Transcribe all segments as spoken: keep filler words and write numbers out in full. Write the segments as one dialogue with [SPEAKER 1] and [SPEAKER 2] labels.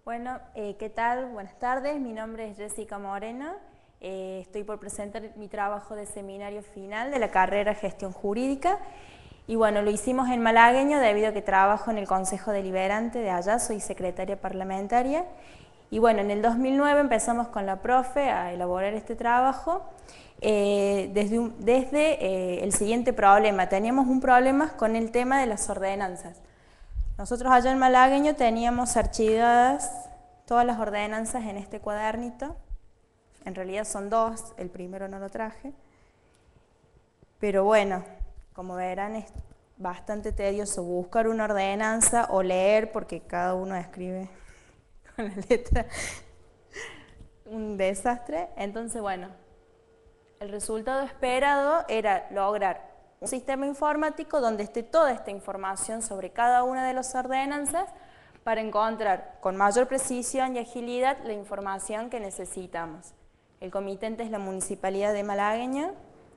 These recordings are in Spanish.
[SPEAKER 1] Bueno, eh, ¿qué tal? Buenas tardes, mi nombre es Jessica Moreno, eh, estoy por presentar mi trabajo de seminario final de la carrera Gestión Jurídica y bueno, lo hicimos en malagueño debido a que trabajo en el Consejo Deliberante de allá, soy secretaria parlamentaria y bueno, en el dos mil nueve empezamos con la profe a elaborar este trabajo eh, desde, un, desde eh, el siguiente problema, teníamos un problema con el tema de las ordenanzas. Nosotros allá en malagueño teníamos archivadas todas las ordenanzas en este cuadernito, en realidad son dos, el primero no lo traje, pero bueno, como verán es bastante tedioso buscar una ordenanza o leer porque cada uno escribe con la letra un desastre, entonces bueno, el resultado esperado era lograr un sistema informático donde esté toda esta información sobre cada una de las ordenanzas para encontrar con mayor precisión y agilidad la información que necesitamos. El comitente es la Municipalidad de Malagueña.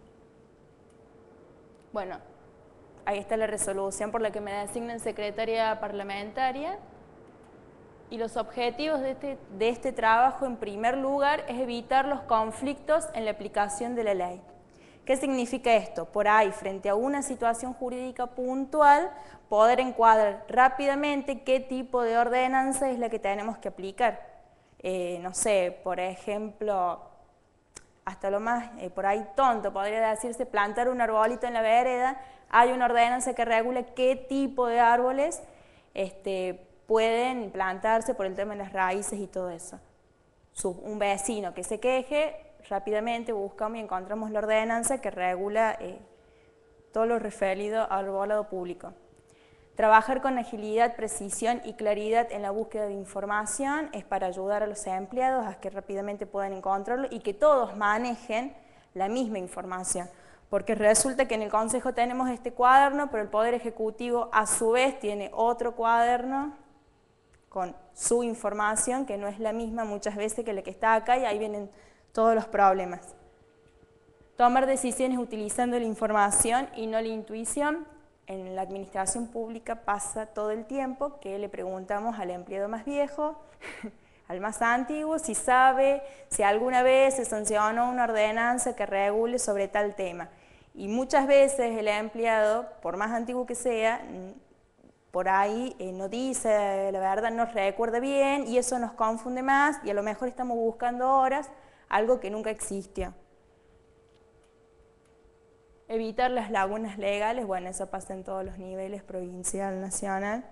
[SPEAKER 1] Bueno, ahí está la resolución por la que me designan secretaria parlamentaria. Y los objetivos de este, de este trabajo, en primer lugar, es evitar los conflictos en la aplicación de la ley. ¿Qué significa esto? Por ahí, frente a una situación jurídica puntual, poder encuadrar rápidamente qué tipo de ordenanza es la que tenemos que aplicar. Eh, no sé, por ejemplo, hasta lo más eh, por ahí tonto, podría decirse plantar un arbolito en la vereda, hay una ordenanza que regula qué tipo de árboles este, pueden plantarse por el tema de las raíces y todo eso. Un vecino que se queje, rápidamente buscamos y encontramos la ordenanza que regula eh, todo lo referido al arbolado público. Trabajar con agilidad, precisión y claridad en la búsqueda de información es para ayudar a los empleados a que rápidamente puedan encontrarlo y que todos manejen la misma información. Porque resulta que en el Consejo tenemos este cuaderno, pero el Poder Ejecutivo a su vez tiene otro cuaderno con su información que no es la misma muchas veces que la que está acá y ahí vienen todos los problemas. Tomar decisiones utilizando la información y no la intuición. En la administración pública pasa todo el tiempo que le preguntamos al empleado más viejo, al más antiguo, si sabe, si alguna vez se sancionó una ordenanza que regule sobre tal tema. Y muchas veces el empleado, por más antiguo que sea, por ahí eh, no dice la verdad, no recuerda bien y eso nos confunde más y a lo mejor estamos buscando horas algo que nunca existió. Evitar las lagunas legales, bueno, eso pasa en todos los niveles, provincial, nacional.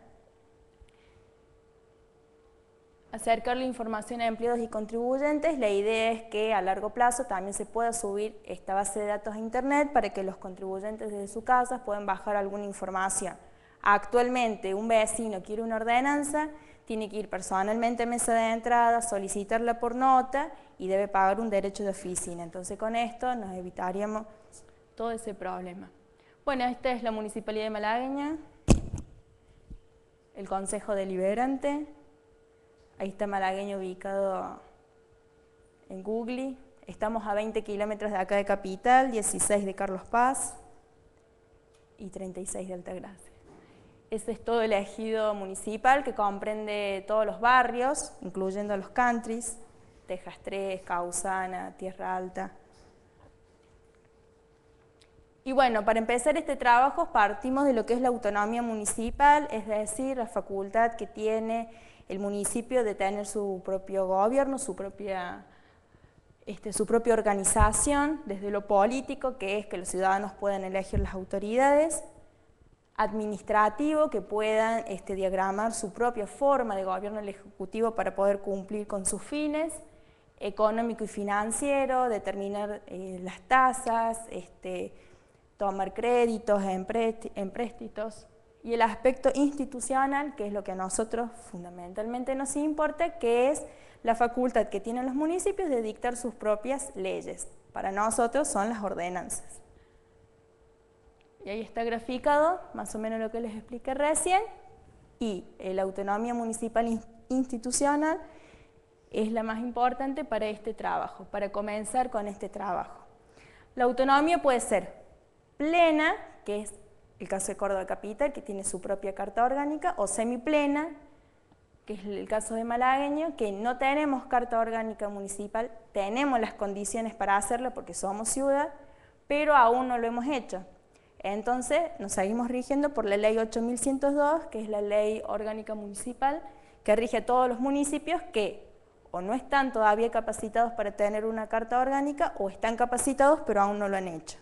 [SPEAKER 1] Acercar la información a empleados y contribuyentes, la idea es que a largo plazo también se pueda subir esta base de datos a internet para que los contribuyentes desde sus casas puedan bajar alguna información. Actualmente un vecino quiere una ordenanza, tiene que ir personalmente a mesa de entrada, solicitarla por nota y debe pagar un derecho de oficina. Entonces con esto nos evitaríamos todo ese problema. Bueno, esta es la Municipalidad de Malagueña, el Consejo Deliberante, ahí está Malagueño ubicado en Google, estamos a veinte kilómetros de acá de Capital, dieciséis de Carlos Paz y treinta y seis de Altagracia. Ese es todo el ejido municipal que comprende todos los barrios, incluyendo los countries, Tejas tres, Causana, Tierra Alta. Y bueno, para empezar este trabajo partimos de lo que es la autonomía municipal, es decir, la facultad que tiene el municipio de tener su propio gobierno, su propia, este, su propia organización, desde lo político, que es que los ciudadanos puedan elegir las autoridades, administrativo, que puedan este, diagramar su propia forma de gobierno del Ejecutivo para poder cumplir con sus fines, económico y financiero, determinar eh, las tasas, este, tomar créditos, empréstitos, y el aspecto institucional, que es lo que a nosotros fundamentalmente nos importa, que es la facultad que tienen los municipios de dictar sus propias leyes. Para nosotros son las ordenanzas. Y ahí está graficado, más o menos lo que les expliqué recién, y la autonomía municipal institucional es la más importante para este trabajo, para comenzar con este trabajo. La autonomía puede ser plena, que es el caso de Córdoba Capital, que tiene su propia carta orgánica, o semiplena, que que es el caso de Malagueño, que no tenemos carta orgánica municipal, tenemos las condiciones para hacerlo porque somos ciudad, pero aún no lo hemos hecho. Entonces nos seguimos rigiendo por la ley ocho mil ciento dos, que es la ley orgánica municipal, que rige a todos los municipios que o no están todavía capacitados para tener una carta orgánica o están capacitados pero aún no lo han hecho.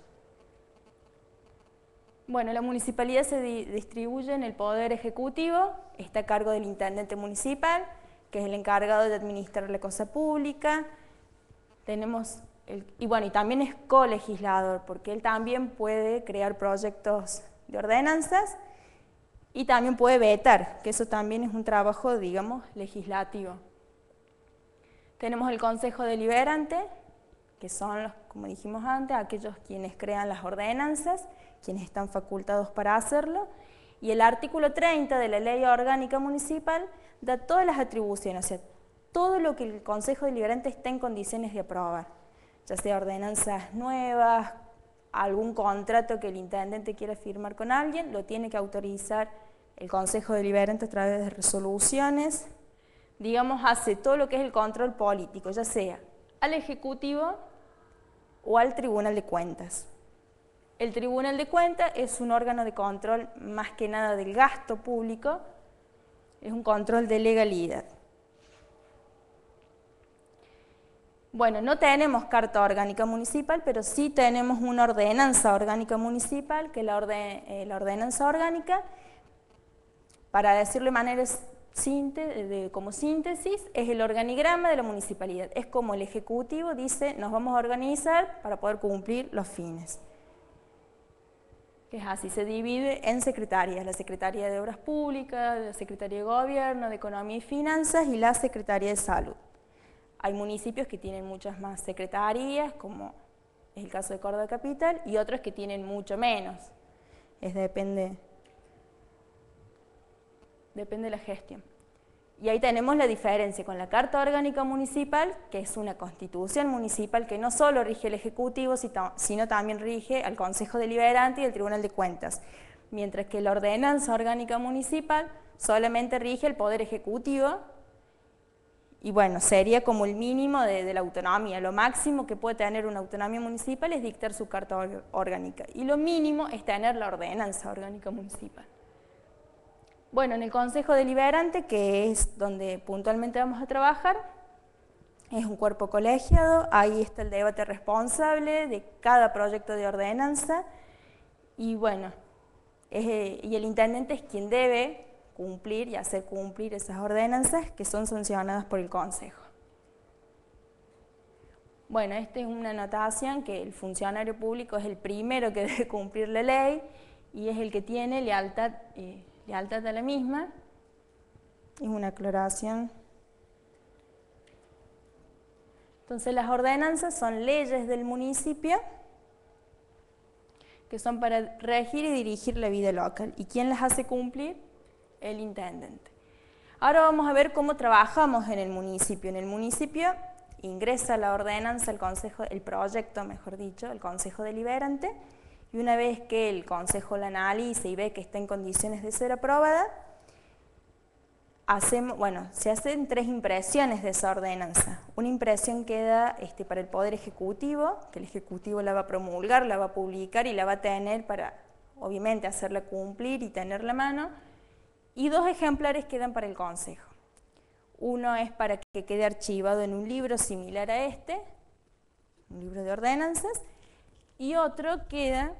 [SPEAKER 1] Bueno, la municipalidad se di distribuye en el Poder Ejecutivo, está a cargo del intendente municipal, que es el encargado de administrar la cosa pública. Tenemos el, y bueno, y también es colegislador, porque él también puede crear proyectos de ordenanzas y también puede vetar, que eso también es un trabajo, digamos, legislativo. Tenemos el Consejo Deliberante, que son, los, como dijimos antes, aquellos quienes crean las ordenanzas, quienes están facultados para hacerlo, y el artículo treinta de la Ley Orgánica Municipal da todas las atribuciones, o sea, todo lo que el Consejo Deliberante está en condiciones de aprobar, ya sea ordenanzas nuevas, algún contrato que el intendente quiera firmar con alguien, lo tiene que autorizar el Consejo Deliberante a través de resoluciones, digamos, hace todo lo que es el control político, ya sea al Ejecutivo o al Tribunal de Cuentas. El Tribunal de Cuentas es un órgano de control más que nada del gasto público, es un control de legalidad. Bueno, no tenemos carta orgánica municipal, pero sí tenemos una ordenanza orgánica municipal, que es la, orden, eh, la ordenanza orgánica, para decirlo de manera síntese, de, como síntesis, es el organigrama de la municipalidad. Es como el Ejecutivo dice, nos vamos a organizar para poder cumplir los fines. Es así, se divide en secretarías, la Secretaría de Obras Públicas, la Secretaría de Gobierno, de Economía y Finanzas y la Secretaría de Salud. Hay municipios que tienen muchas más secretarías, como es el caso de Córdoba Capital, y otros que tienen mucho menos. Es depende, depende de la gestión. Y ahí tenemos la diferencia con la Carta Orgánica Municipal, que es una constitución municipal que no solo rige el Ejecutivo, sino también rige al Consejo Deliberante y al Tribunal de Cuentas, mientras que la Ordenanza Orgánica Municipal solamente rige el Poder Ejecutivo, y bueno, sería como el mínimo de, de la autonomía. Lo máximo que puede tener una autonomía municipal es dictar su Carta or- Orgánica, y lo mínimo es tener la Ordenanza Orgánica Municipal. Bueno, en el Consejo Deliberante, que es donde puntualmente vamos a trabajar, es un cuerpo colegiado, ahí está el debate responsable de cada proyecto de ordenanza, y bueno, es, y el intendente es quien debe cumplir y hacer cumplir esas ordenanzas que son sancionadas por el Consejo. Bueno, esta es una anotación que el funcionario público es el primero que debe cumplir la ley y es el que tiene lealtad eh, lealtad a la misma. Es una aclaración. Entonces las ordenanzas son leyes del municipio que son para regir y dirigir la vida local. ¿Y quién las hace cumplir? El intendente. Ahora vamos a ver cómo trabajamos en el municipio. En el municipio ingresa la ordenanza, el consejo, el proyecto, mejor dicho, el Consejo Deliberante, y una vez que el Consejo la analiza y ve que está en condiciones de ser aprobada, hacemos, bueno, se hacen tres impresiones de esa ordenanza. Una impresión queda este, para el Poder Ejecutivo, que el Ejecutivo la va a promulgar, la va a publicar y la va a tener para, obviamente, hacerla cumplir y tenerla a mano, y dos ejemplares quedan para el Consejo. Uno es para que quede archivado en un libro similar a este, un libro de ordenanzas, y otro queda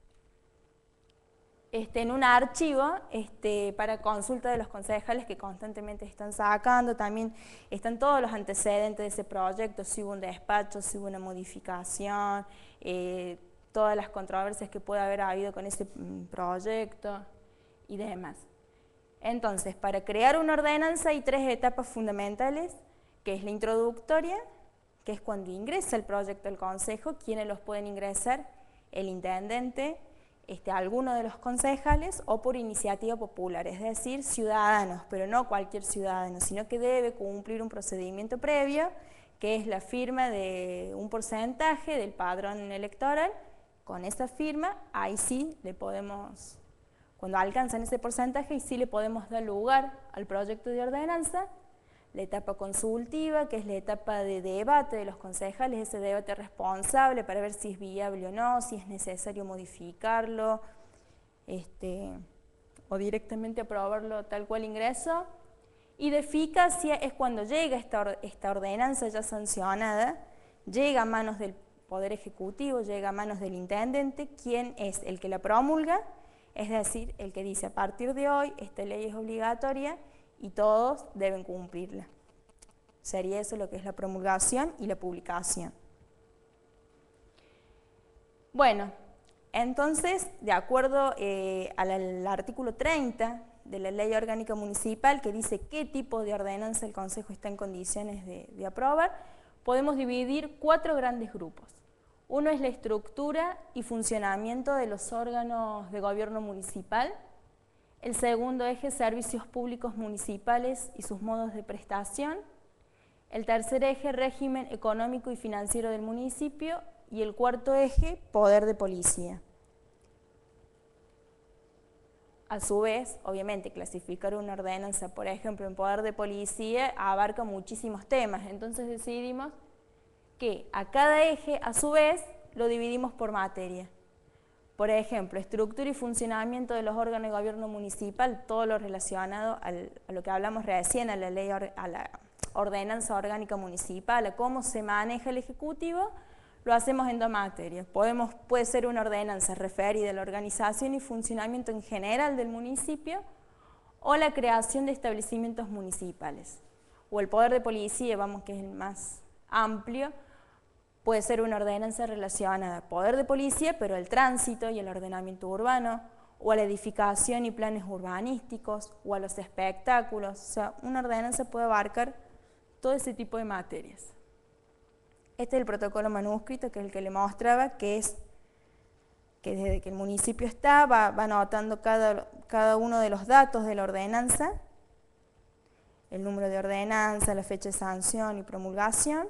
[SPEAKER 1] este, en un archivo este, para consulta de los concejales que constantemente están sacando. También están todos los antecedentes de ese proyecto, si hubo un despacho, si hubo una modificación, eh, todas las controversias que puede haber habido con ese proyecto y demás. Entonces, para crear una ordenanza hay tres etapas fundamentales, que es la introductoria, que es cuando ingresa el proyecto al Consejo. ¿Quiénes los pueden ingresar? El intendente, este, alguno de los concejales o por iniciativa popular, es decir, ciudadanos, pero no cualquier ciudadano, sino que debe cumplir un procedimiento previo, que es la firma de un porcentaje del padrón electoral. Con esa firma, ahí sí le podemos Cuando alcanzan ese porcentaje, y sí le podemos dar lugar al proyecto de ordenanza. La etapa consultiva, que es la etapa de debate de los concejales, ese debate responsable para ver si es viable o no, si es necesario modificarlo, este, o directamente aprobarlo tal cual ingreso. Y de eficacia es cuando llega esta, esta ordenanza ya sancionada, llega a manos del Poder Ejecutivo, llega a manos del intendente, quien es el que la promulga, es decir, el que dice a partir de hoy esta ley es obligatoria y todos deben cumplirla. Sería eso lo que es la promulgación y la publicación. Bueno, entonces, de acuerdo eh, al, al artículo treinta de la Ley Orgánica Municipal, que dice qué tipo de ordenanza el Consejo está en condiciones de, de aprobar, podemos dividir cuatro grandes grupos. Uno es la estructura y funcionamiento de los órganos de gobierno municipal. El segundo eje, servicios públicos municipales y sus modos de prestación. El tercer eje, régimen económico y financiero del municipio. Y el cuarto eje, poder de policía. A su vez, obviamente, clasificar una ordenanza, por ejemplo, en poder de policía, abarca muchísimos temas. Entonces decidimos que a cada eje, a su vez, lo dividimos por materia. Por ejemplo, estructura y funcionamiento de los órganos de gobierno municipal, todo lo relacionado al, a lo que hablamos recién, a la ley, a la ordenanza orgánica municipal, a cómo se maneja el Ejecutivo, lo hacemos en dos materias. Podemos, puede ser una ordenanza referida a la organización y funcionamiento en general del municipio o la creación de establecimientos municipales. O el poder de policía, vamos, que es el más amplio, puede ser una ordenanza relacionada al poder de policía, pero al tránsito y al ordenamiento urbano, o a la edificación y planes urbanísticos, o a los espectáculos. O sea, una ordenanza puede abarcar todo ese tipo de materias. Este es el protocolo manuscrito, que es el que le mostraba, que es que desde que el municipio está, va, va anotando cada, cada uno de los datos de la ordenanza, el número de ordenanza, la fecha de sanción y promulgación.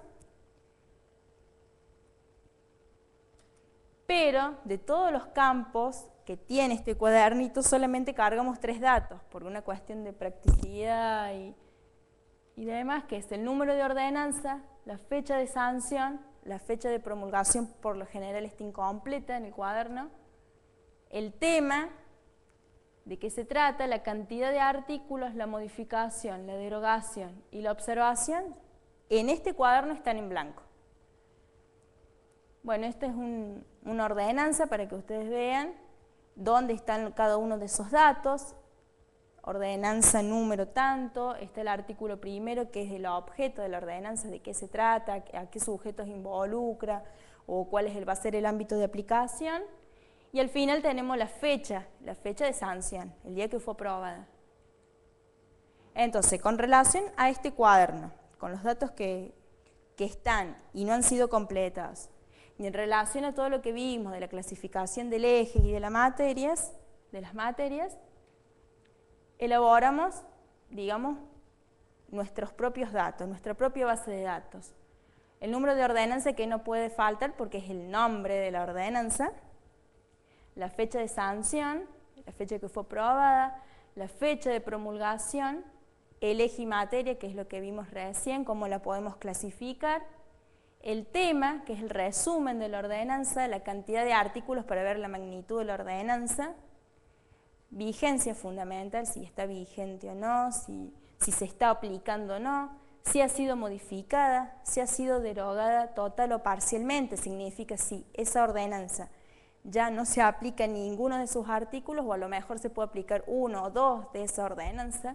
[SPEAKER 1] Pero de todos los campos que tiene este cuadernito, solamente cargamos tres datos, por una cuestión de practicidad y, y demás, que es el número de ordenanza, la fecha de sanción, la fecha de promulgación por lo general está incompleta en el cuaderno, el tema, de qué se trata, la cantidad de artículos, la modificación, la derogación y la observación, en este cuaderno están en blanco. Bueno, esta es un, una ordenanza para que ustedes vean dónde están cada uno de esos datos. Ordenanza número tanto, está el artículo primero que es el objeto de la ordenanza, de qué se trata, a qué sujetos involucra o cuál es el, va a ser el ámbito de aplicación. Y al final tenemos la fecha, la fecha de sanción, el día que fue aprobada. Entonces, con relación a este cuaderno, con los datos que, que están y no han sido completados, y en relación a todo lo que vimos de la clasificación del eje y de, las materias, de las materias, elaboramos, digamos, nuestros propios datos, nuestra propia base de datos. El número de ordenanza que no puede faltar porque es el nombre de la ordenanza, la fecha de sanción, la fecha que fue aprobada, la fecha de promulgación, el eje y materia, que es lo que vimos recién, cómo la podemos clasificar, el tema, que es el resumen de la ordenanza, la cantidad de artículos para ver la magnitud de la ordenanza, vigencia fundamental, si está vigente o no, si, si se está aplicando o no, si ha sido modificada, si ha sido derogada total o parcialmente, significa si esa ordenanza ya no se aplica en ninguno de sus artículos o a lo mejor se puede aplicar uno o dos de esa ordenanza.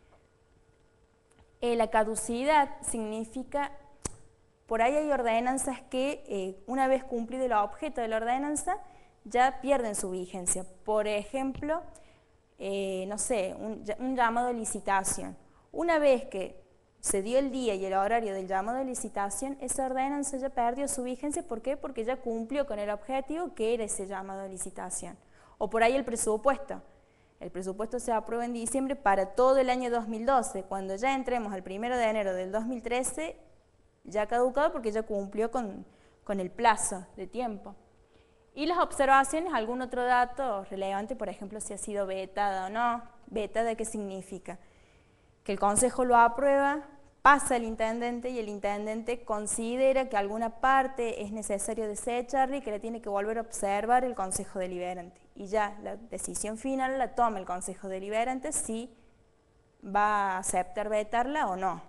[SPEAKER 1] Eh, la caducidad significa, por ahí hay ordenanzas que eh, una vez cumplido el objeto de la ordenanza ya pierden su vigencia. Por ejemplo, eh, no sé, un, un llamado de licitación. Una vez que se dio el día y el horario del llamado de licitación, esa ordenanza ya perdió su vigencia. ¿Por qué? Porque ya cumplió con el objetivo que era ese llamado de licitación. O por ahí el presupuesto. El presupuesto se aprueba en diciembre para todo el año dos mil doce. Cuando ya entremos al primero de enero del dos mil trece, ya caducado porque ya cumplió con, con el plazo de tiempo. Y las observaciones, algún otro dato relevante, por ejemplo, si ha sido vetada o no. ¿Vetada qué significa? Que el consejo lo aprueba, pasa al intendente y el intendente considera que alguna parte es necesario desecharla y que la tiene que volver a observar el consejo deliberante. Y ya la decisión final la toma el consejo deliberante si va a aceptar vetarla o no.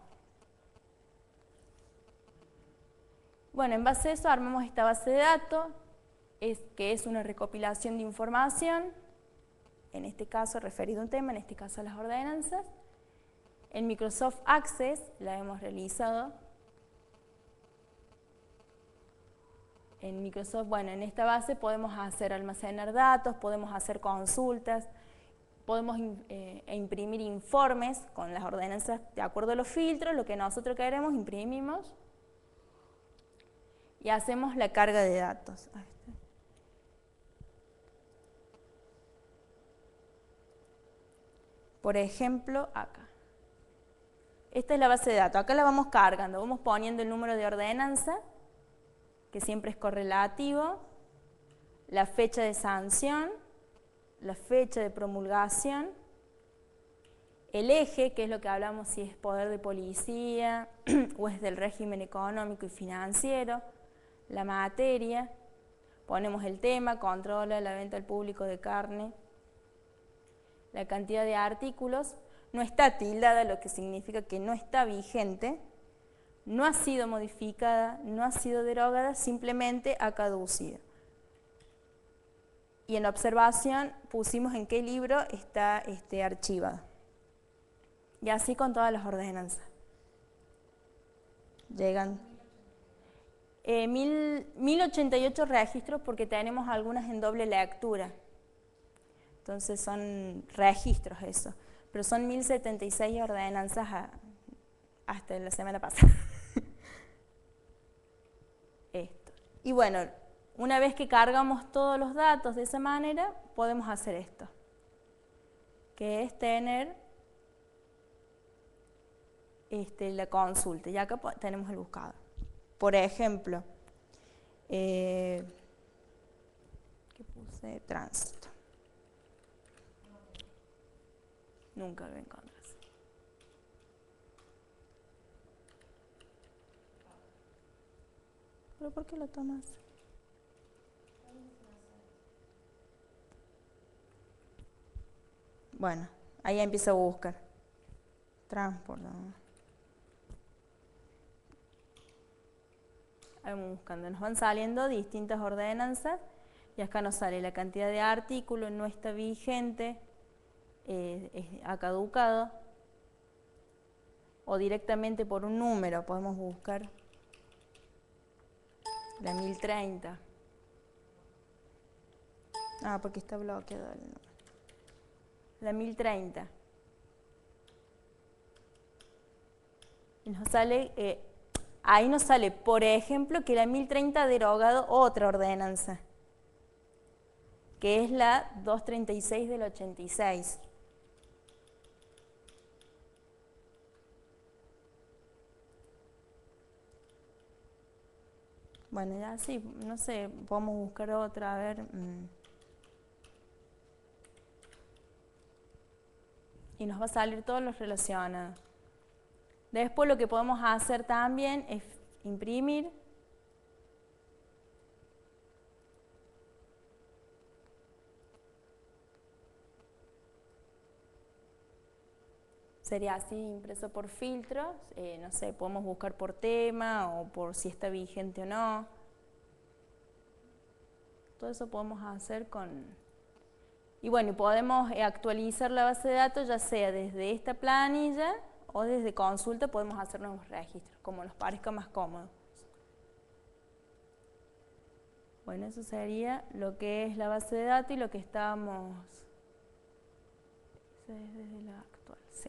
[SPEAKER 1] Bueno, en base a eso armamos esta base de datos, es, que es una recopilación de información, en este caso referido a un tema, en este caso a las ordenanzas. En Microsoft Access la hemos realizado. En Microsoft, bueno, en esta base podemos hacer almacenar datos, podemos hacer consultas, podemos eh, imprimir informes con las ordenanzas de acuerdo a los filtros, lo que nosotros queremos imprimimos y hacemos la carga de datos. Por ejemplo, acá. Esta es la base de datos. Acá la vamos cargando, vamos poniendo el número de ordenanza, que siempre es correlativo, la fecha de sanción, la fecha de promulgación, el eje, que es lo que hablamos si es poder de policía o es del régimen económico y financiero, la materia, ponemos el tema, controla la venta al público de carne, la cantidad de artículos, no está tildada, lo que significa que no está vigente, no ha sido modificada, no ha sido derogada, simplemente ha caducido. Y en observación pusimos en qué libro está este, archivado. Y así con todas las ordenanzas. Llegan eh, mil, mil ochenta y ocho registros porque tenemos algunas en doble lectura. Entonces son registros eso. Pero son mil setenta y seis ordenanzas a, hasta la semana pasada. Esto. Y bueno, una vez que cargamos todos los datos de esa manera, podemos hacer esto, que es tener este, la consulta. Y acá tenemos el buscador. Por ejemplo, eh, ¿qué puse? Tránsito. Nunca lo encontrás. ¿Pero por qué lo tomas? Bueno, ahí empieza a buscar. Transporte. Ahí vamos buscando. Nos van saliendo distintas ordenanzas y acá nos sale la cantidad de artículos, no está vigente, eh, es, ha caducado, o directamente por un número podemos buscar la mil treinta. Ah, porque está bloqueado el número. La mil treinta. Y nos sale, eh, ahí nos sale, por ejemplo, que la mil treinta ha derogado otra ordenanza, que es la doscientos treinta y seis del ochenta y seis. Bueno, ya sí, no sé, podemos buscar otra, a ver. Mmm. Y nos va a salir todos los relacionados. Después lo que podemos hacer también es imprimir. Sería así impreso por filtros, eh, no sé, podemos buscar por tema o por si está vigente o no. Todo eso podemos hacer con... Y bueno, y podemos actualizar la base de datos ya sea desde esta planilla o desde consulta podemos hacer nuevos registros, como nos parezca más cómodo. Bueno, eso sería lo que es la base de datos y lo que estábamos... Desde la actual, sí.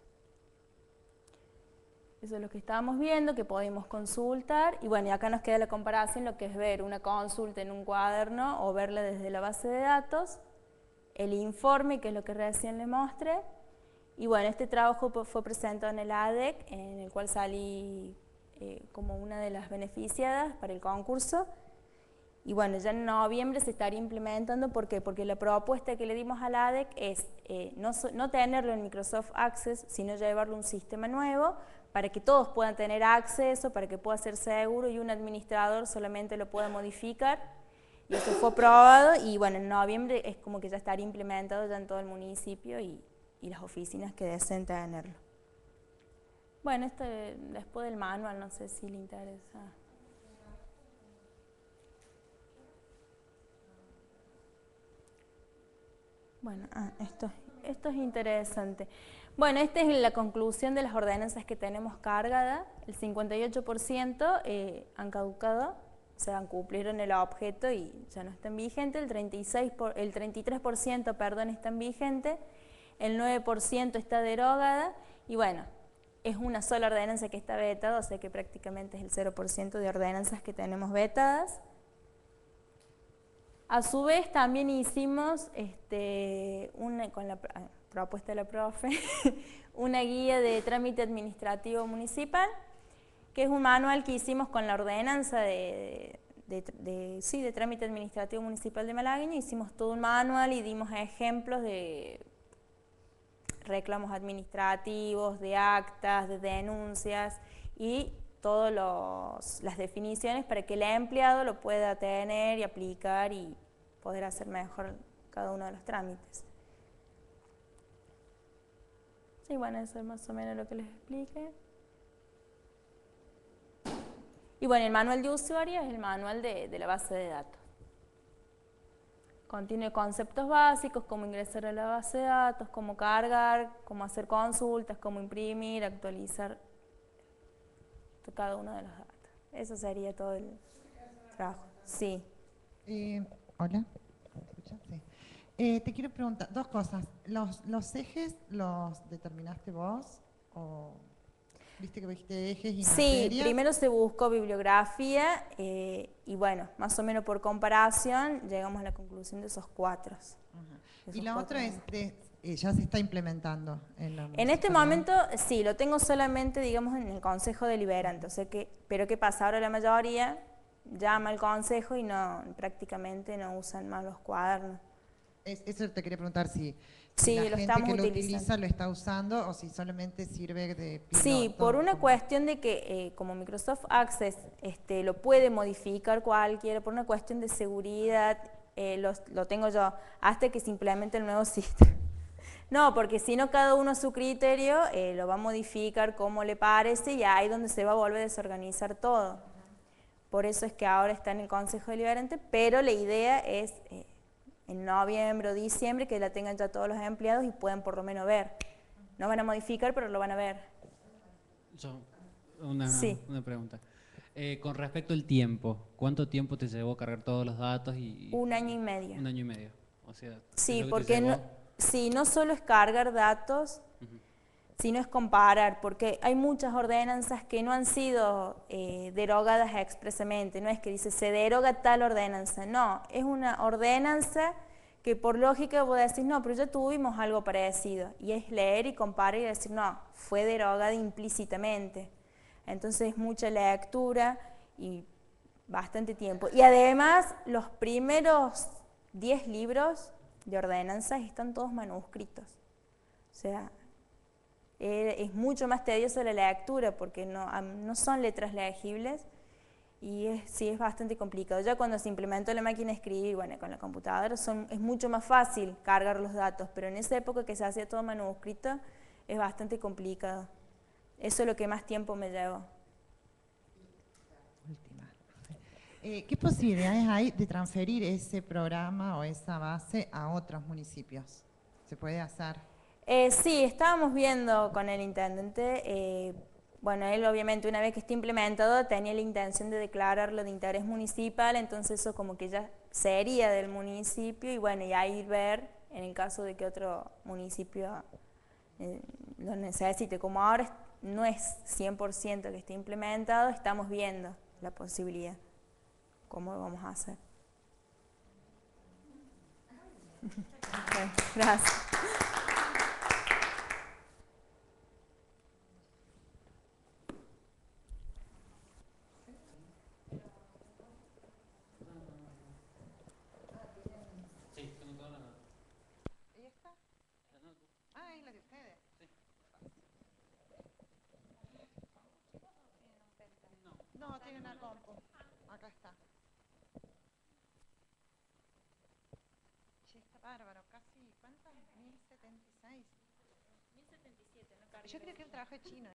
[SPEAKER 1] Eso es lo que estábamos viendo, que podemos consultar. Y bueno, y acá nos queda la comparación, lo que es ver una consulta en un cuaderno o verla desde la base de datos. El informe, que es lo que recién les mostré. Y bueno, este trabajo fue presentado en el A D E C, en el cual salí eh, como una de las beneficiadas para el concurso. Y bueno, ya en noviembre se estaría implementando. ¿Por qué? Porque la propuesta que le dimos a la A D E C es eh, no, so, no tenerlo en Microsoft Access, sino llevarlo a un sistema nuevo para que todos puedan tener acceso, para que pueda ser seguro y un administrador solamente lo pueda modificar. Y esto fue aprobado y bueno, en noviembre es como que ya estaría implementado ya en todo el municipio y, y las oficinas que deseen tenerlo. Bueno, esto después del manual, no sé si le interesa. Bueno, ah, esto, esto es interesante. Bueno, esta es la conclusión de las ordenanzas que tenemos cargadas. El cincuenta y ocho por ciento eh, han caducado, o sea, cumplieron el objeto y ya no están vigentes. El, treinta y seis por, el treinta y tres por ciento perdón, están vigentes. El nueve por ciento está derogada. Y bueno, es una sola ordenanza que está vetada, o sea que prácticamente es el cero por ciento de ordenanzas que tenemos vetadas. A su vez también hicimos, este, una, con la propuesta de la profe, una guía de trámite administrativo municipal, que es un manual que hicimos con la ordenanza de, de, de, de, sí, de trámite administrativo municipal de Malagueño. Hicimos todo un manual y dimos ejemplos de reclamos administrativos, de actas, de denuncias y todas las definiciones para que el empleado lo pueda tener y aplicar y poder hacer mejor cada uno de los trámites. Sí, bueno, eso es más o menos lo que les expliqué. Y bueno, el manual de usuario es el manual de, de la base de datos. Contiene conceptos básicos, cómo ingresar a la base de datos, cómo cargar, cómo hacer consultas, cómo imprimir, actualizar cada uno de los datos. Eso sería todo el trabajo. Sí.
[SPEAKER 2] Eh, hola. ¿Me escuchas? Sí. Eh, te quiero preguntar dos cosas. ¿Los, los ejes los determinaste vos? ¿O viste que dijiste ejes y
[SPEAKER 1] Sí,
[SPEAKER 2] materias?
[SPEAKER 1] primero se buscó bibliografía eh, y bueno, más o menos por comparación llegamos a la conclusión de esos cuatro.
[SPEAKER 2] Uh-huh. Y la otra es, de, eh, ya se está implementando en la
[SPEAKER 1] En este momento, sí, lo tengo solamente, digamos, en el Consejo Deliberante, o sea que, pero ¿qué pasa? Ahora la mayoría llama al Consejo y no, prácticamente no usan más los cuadernos.
[SPEAKER 2] Es, eso te quería preguntar si, si
[SPEAKER 1] sí,
[SPEAKER 2] la
[SPEAKER 1] lo
[SPEAKER 2] gente que lo
[SPEAKER 1] utilizando.
[SPEAKER 2] utiliza lo está usando o si solamente sirve de piloto.
[SPEAKER 1] Sí, por una como... cuestión de que eh, como Microsoft Access este, lo puede modificar cualquiera, por una cuestión de seguridad, eh, lo, lo tengo yo, hasta que se implemente el nuevo sistema. No, porque si no cada uno a su criterio eh, lo va a modificar como le parece y ahí es donde se va a volver a desorganizar todo. Por eso es que ahora está en el Consejo Deliberante, pero la idea es eh, en noviembre o diciembre que la tengan ya todos los empleados y puedan por lo menos ver. No van a modificar, pero lo van a ver.
[SPEAKER 3] Yo, una,
[SPEAKER 1] sí.
[SPEAKER 3] una pregunta. Eh, con respecto al tiempo, ¿cuánto tiempo te llevó cargar todos los datos? Y,
[SPEAKER 1] un año y medio.
[SPEAKER 3] Un año y medio. O sea,
[SPEAKER 1] sí, porque no, sí, no solo es cargar datos, uh-huh. sino es comparar, porque hay muchas ordenanzas que no han sido eh, derogadas expresamente. No es que dice se deroga tal ordenanza, no, es una ordenanza que por lógica vos decís, no, pero ya tuvimos algo parecido, y es leer y comparar y decir, no, fue derogada implícitamente. Entonces es mucha lectura y bastante tiempo. Y además los primeros diez libros de ordenanzas están todos manuscritos. O sea, eh, es mucho más tediosa la lectura porque no, no son letras legibles. Y es, sí, es bastante complicado. Ya cuando se implementó la máquina de escribir, bueno, con la computadora, son, es mucho más fácil cargar los datos, pero en esa época que se hacía todo manuscrito, es bastante complicado. Eso es lo que más tiempo me llevó.
[SPEAKER 2] Última. Eh, ¿Qué posibilidades hay de transferir ese programa o esa base a otros municipios? ¿Se puede hacer?
[SPEAKER 1] Eh, sí, estábamos viendo con el intendente... Eh, Bueno, él obviamente una vez que esté implementado tenía la intención de declararlo de interés municipal, entonces eso como que ya sería del municipio y bueno, y ahí ver en el caso de que otro municipio eh, lo necesite. Como ahora no es cien por ciento que esté implementado, estamos viendo la posibilidad. ¿Cómo lo vamos a hacer? Bueno, gracias.
[SPEAKER 2] es la de ustedes?
[SPEAKER 3] Sí.
[SPEAKER 2] No. No, tiene una compu. Acá está. Che, está bárbaro. Casi, ¿cuántas? mil setenta y seis.
[SPEAKER 1] mil setenta y siete, ¿no?
[SPEAKER 2] Yo creo que es un trabajo chino.